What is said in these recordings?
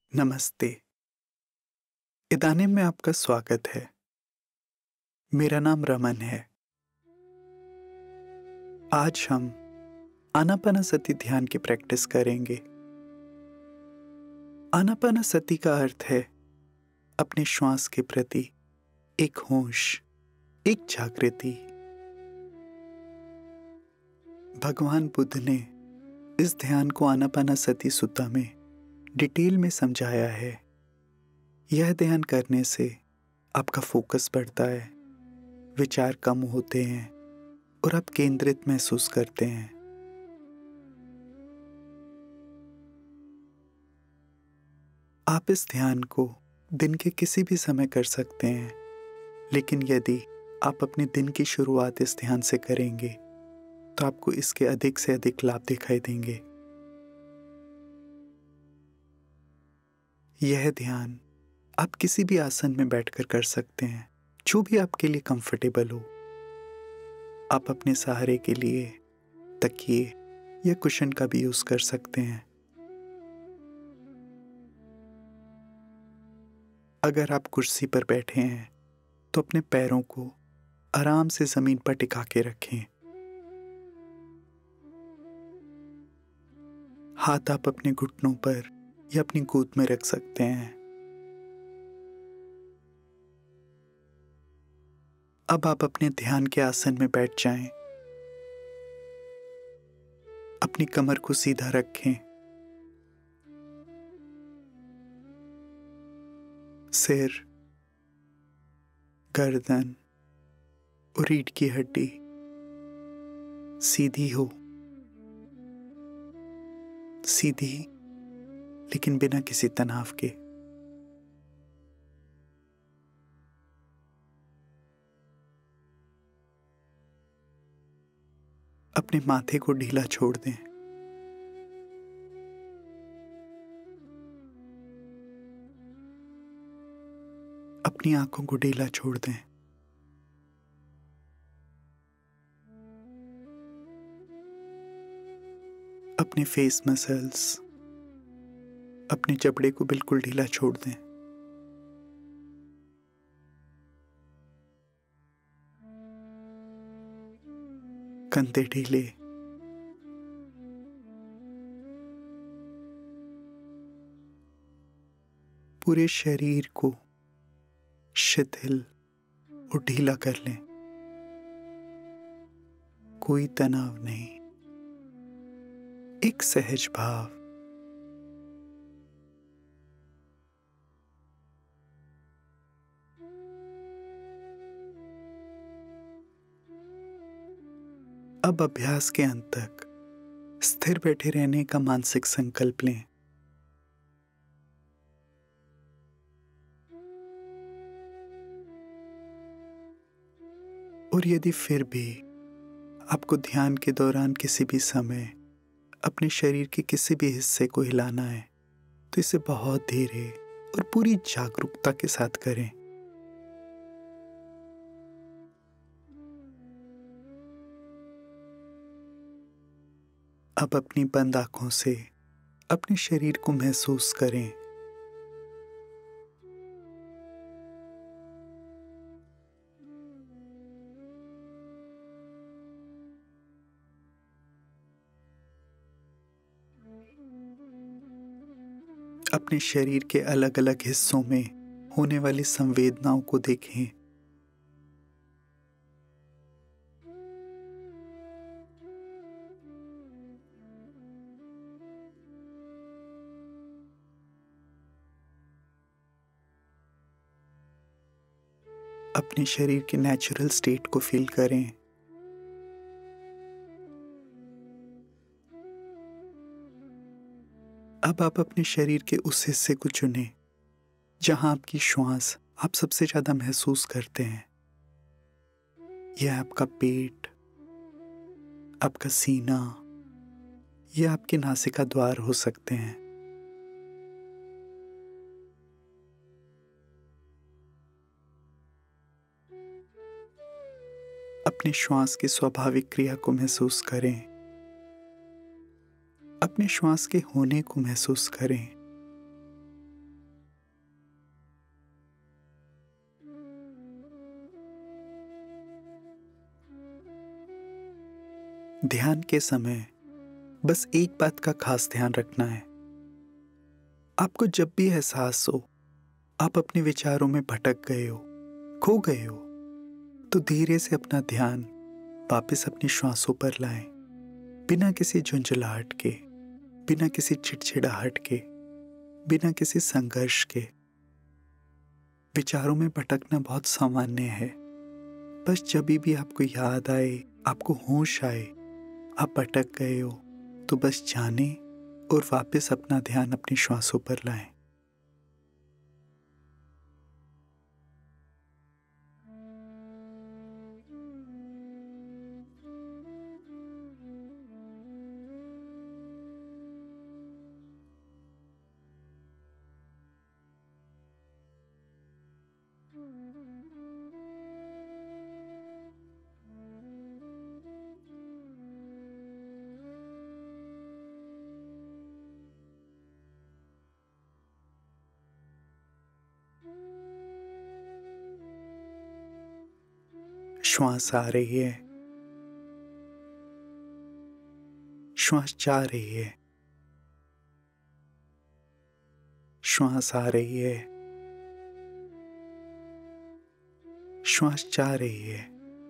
नमस्ते। इदाने में आपका स्वागत है। मेरा नाम रमन है। आज हम आनापानसति ध्यान की प्रैक्टिस करेंगे। आनापानसति का अर्थ है अपने श्वास के प्रति एक होश, एक जागृति। भगवान बुद्ध ने इस ध्यान को आनापानसति सुत्ता में डिटेल में समझाया है। यह ध्यान करने से आपका फोकस बढ़ता है, विचार कम होते हैं और आप केंद्रित महसूस करते हैं। आप इस ध्यान को दिन के किसी भी समय कर सकते हैं, लेकिन यदि आप अपने दिन की शुरुआत इस ध्यान से करेंगे तो आपको इसके अधिक से अधिक लाभ दिखाई देंगे। यह ध्यान आप किसी भी आसन में बैठकर कर सकते हैं, जो भी आपके लिए कंफर्टेबल हो। आप अपने सहारे के लिए तकिए या कुशन का भी यूज कर सकते हैं। अगर आप कुर्सी पर बैठे हैं तो अपने पैरों को आराम से जमीन पर टिका के रखें। हाथ आप अपने घुटनों पर या अपनी गोद में रख सकते हैं। अब आप अपने ध्यान के आसन में बैठ जाएं। अपनी कमर को सीधा रखें। सिर, गर्दन और रीढ़ की हड्डी सीधी हो, सीधी लेकिन बिना किसी तनाव के। अपने माथे को ढीला छोड़ दें। अपनी आंखों को ढीला छोड़ दें। अपने फेस मसल्स, अपने जबड़े को बिल्कुल ढीला छोड़ दें। कंधे ढीले। पूरे शरीर को शिथिल और ढीला कर लें। कोई तनाव नहीं, एक सहज भाव। अब अभ्यास के अंत तक स्थिर बैठे रहने का मानसिक संकल्प लें। और यदि फिर भी आपको ध्यान के दौरान किसी भी समय अपने शरीर के किसी भी हिस्से को हिलाना है तो इसे बहुत धीरे और पूरी जागरूकता के साथ करें। अब अपनी बंद आंखों से अपने शरीर को महसूस करें। अपने शरीर के अलग अलग हिस्सों में होने वाली संवेदनाओं को देखें। अपने शरीर के नेचुरल स्टेट को फील करें। अब आप अपने शरीर के उस हिस्से को चुनें जहां आपकी श्वास आप सबसे ज्यादा महसूस करते हैं। यह आपका पेट, आपका सीना या आपके नासिका द्वार हो सकते हैं। अपने श्वास की स्वाभाविक क्रिया को महसूस करें। अपने श्वास के होने को महसूस करें। ध्यान के समय बस एक बात का खास ध्यान रखना है। आपको जब भी एहसास हो आप अपने विचारों में भटक गए हो, खो गए हो, तो धीरे से अपना ध्यान वापस अपनी श्वासों पर लाएं, बिना किसी झुंझलाहट के, बिना किसी चिड़चिड़ाहट के, बिना किसी संघर्ष के। विचारों में भटकना बहुत सामान्य है। बस जब भी आपको याद आए, आपको होश आए, आप भटक गए हो, तो बस जाने और वापस अपना ध्यान अपनी श्वासों पर लाएं। श्वास आ रही है, श्वास जा रही है, श्वास आ रही है, श्वास जा रही है।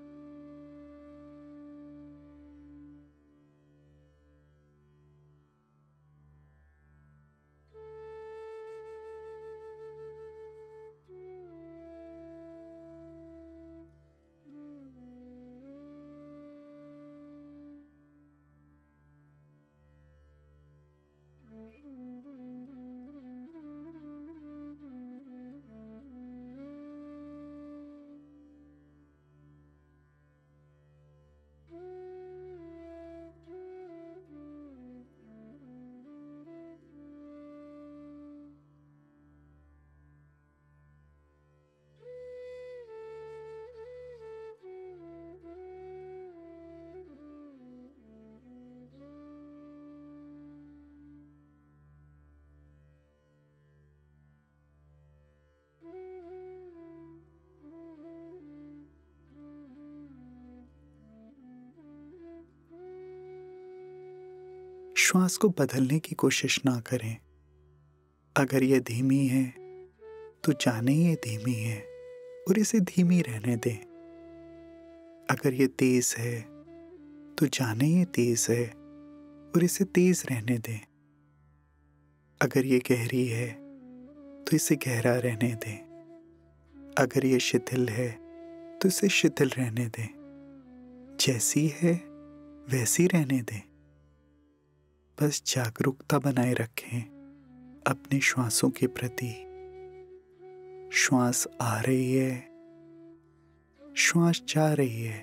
श्वास को बदलने की कोशिश ना करें। अगर यह धीमी है तो जाने ये धीमी है और इसे धीमी रहने दें। अगर ये तेज है तो जाने ये तेज है और इसे तेज रहने दें। अगर ये गहरी है तो इसे गहरा रहने दें। अगर ये शिथिल है तो इसे शिथिल रहने दें। जैसी है वैसी रहने दें। बस जागरूकता बनाए रखें अपने श्वासों के प्रति। श्वास आ रही है, श्वास जा रही है।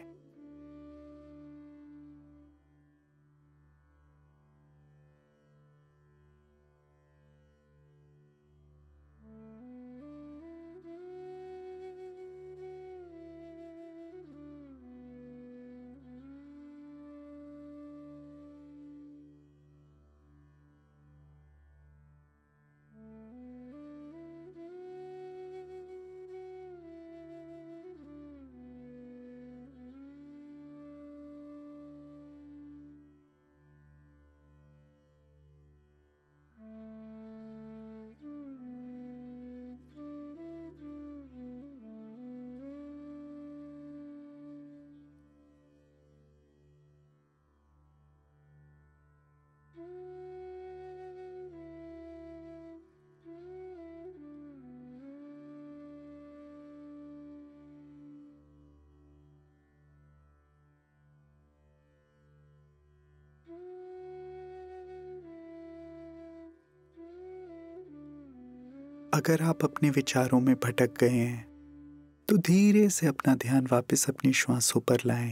अगर आप अपने विचारों में भटक गए हैं तो धीरे से अपना ध्यान वापस अपनी श्वासों पर लाएं।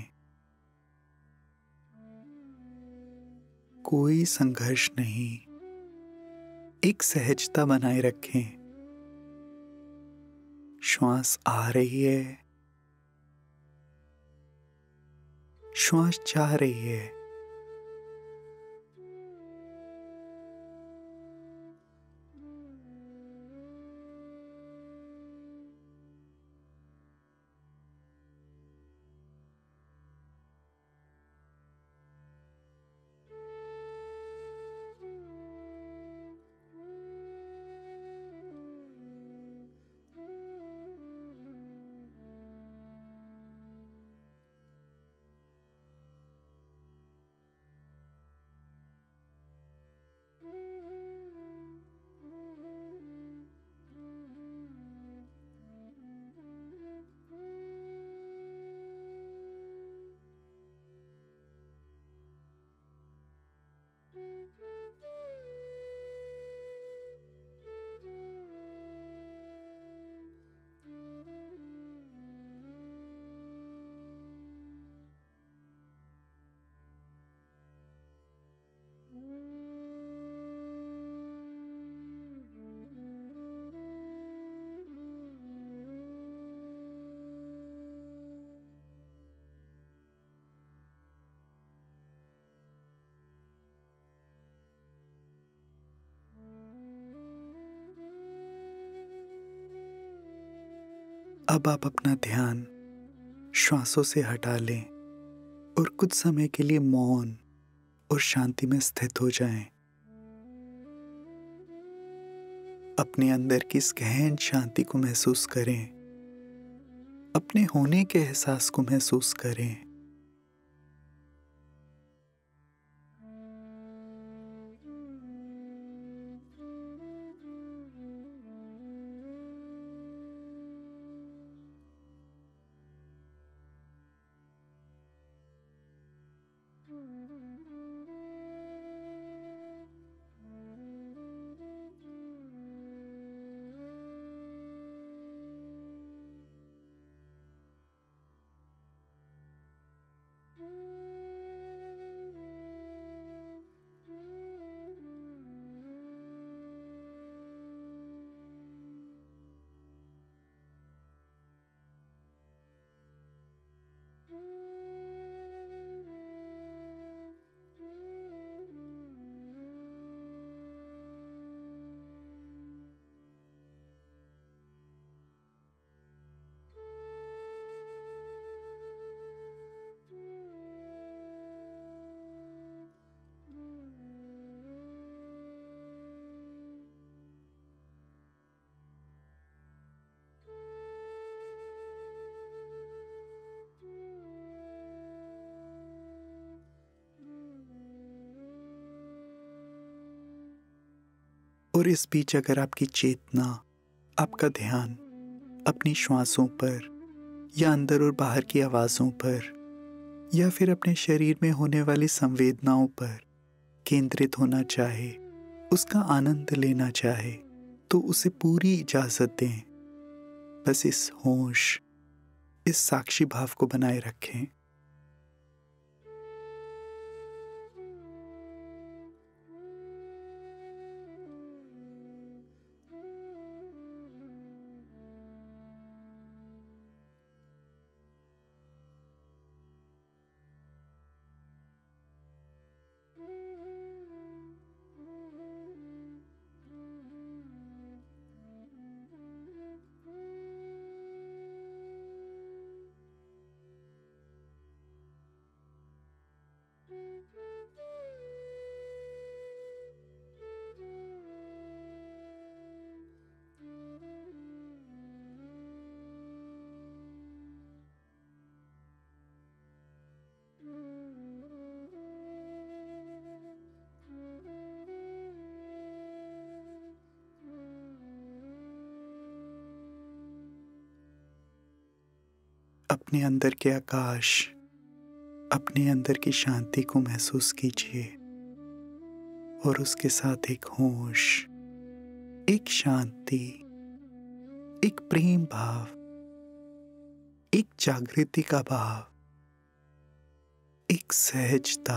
कोई संघर्ष नहीं, एक सहजता बनाए रखें। श्वास आ रही है, श्वास जा रही है। अब आप अपना ध्यान श्वासों से हटा लें और कुछ समय के लिए मौन और शांति में स्थित हो जाएं। अपने अंदर की इस गहन शांति को महसूस करें, अपने होने के एहसास को महसूस करें। और इस बीच अगर आपकी चेतना, आपका ध्यान अपनी श्वासों पर या अंदर और बाहर की आवाज़ों पर या फिर अपने शरीर में होने वाली संवेदनाओं पर केंद्रित होना चाहे, उसका आनंद लेना चाहे, तो उसे पूरी इजाज़त दें। बस इस होश, इस साक्षी भाव को बनाए रखें। अपने अंदर के आकाश, अपने अंदर की शांति को महसूस कीजिए और उसके साथ एक होश, एक शांति, एक प्रेम भाव, एक जागृति का भाव, एक सहजता।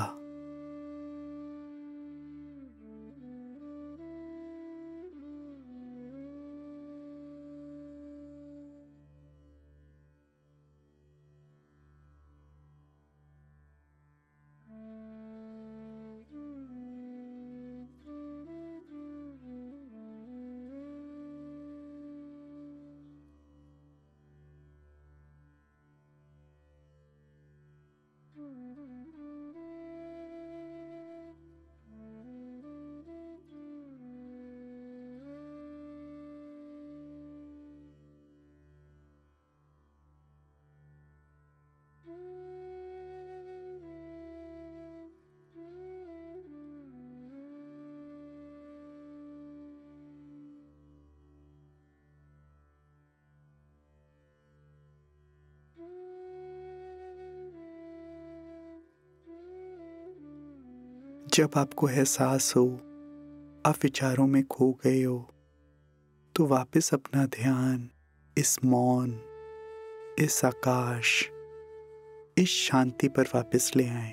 जब आपको एहसास हो आप विचारों में खो गए हो, तो वापस अपना ध्यान इस मौन, इस आकाश, इस शांति पर वापस ले आएं।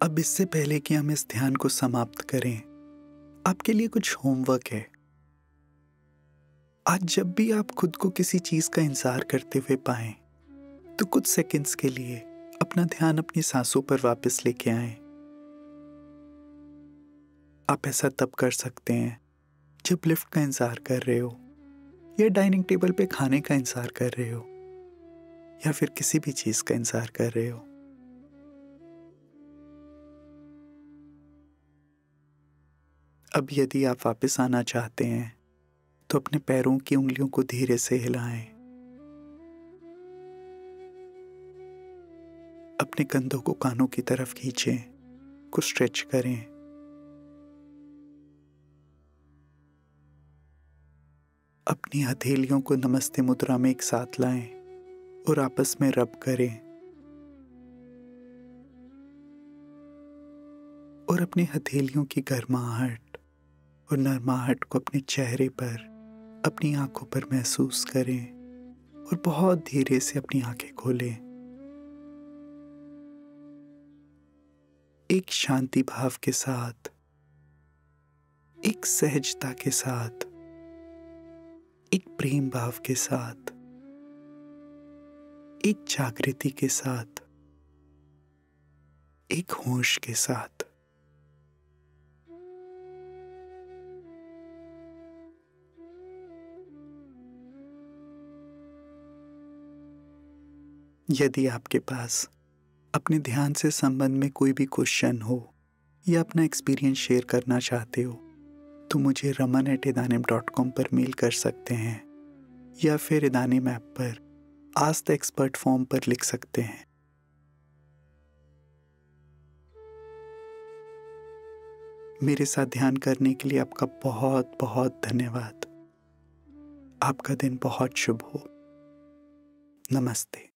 अब इससे पहले कि हम इस ध्यान को समाप्त करें, आपके लिए कुछ होमवर्क है। आज जब भी आप खुद को किसी चीज का इंतजार करते हुए पाएं, तो कुछ सेकंड्स के लिए अपना ध्यान अपनी सांसों पर वापस लेके आएं। आप ऐसा तब कर सकते हैं जब लिफ्ट का इंतजार कर रहे हो, या डाइनिंग टेबल पे खाने का इंतजार कर रहे हो, या फिर किसी भी चीज का इंतजार कर रहे हो। अब यदि आप वापस आना चाहते हैं तो अपने पैरों की उंगलियों को धीरे से हिलाएं। अपने कंधों को कानों की तरफ खींचें, को स्ट्रेच करें। अपनी हथेलियों को नमस्ते मुद्रा में एक साथ लाएं और आपस में रब करें। और अपनी हथेलियों की गर्माहट और नरमाहट को अपने चेहरे पर, अपनी आंखों पर महसूस करें और बहुत धीरे से अपनी आंखें खोलें। एक शांति भाव के साथ, एक सहजता के साथ, एक प्रेम भाव के साथ, एक जागृति के साथ, एक होश के साथ यदि आपके पास अपने ध्यान से संबंध में कोई भी क्वेश्चन हो या अपना एक्सपीरियंस शेयर करना चाहते हो, तो मुझे raman@idaanim.com पर मेल कर सकते हैं, या फिर इदानिम ऐप पर आस्क द एक्सपर्ट फॉर्म पर लिख सकते हैं। मेरे साथ ध्यान करने के लिए आपका बहुत बहुत धन्यवाद। आपका दिन बहुत शुभ हो। नमस्ते।